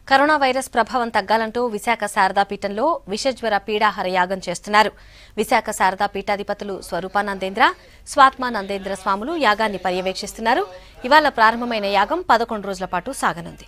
Corona virus ప్రభావం తగ్గాలంటూ విశాఖ శారదా పీఠంలో విషజ్వర పీడాహార యాగం చేస్తున్నారు. విశాఖ శారదా పీఠాధిపతులు స్వరూపానందేంద్ర, స్వాత్మానందేంద్ర స్వాములు యాగాన్ని పర్యవేక్షిస్తున్నారు. ఇవాళ ప్రారంభమైన యాగం 11 రోజుల పాటు సాగనుంది.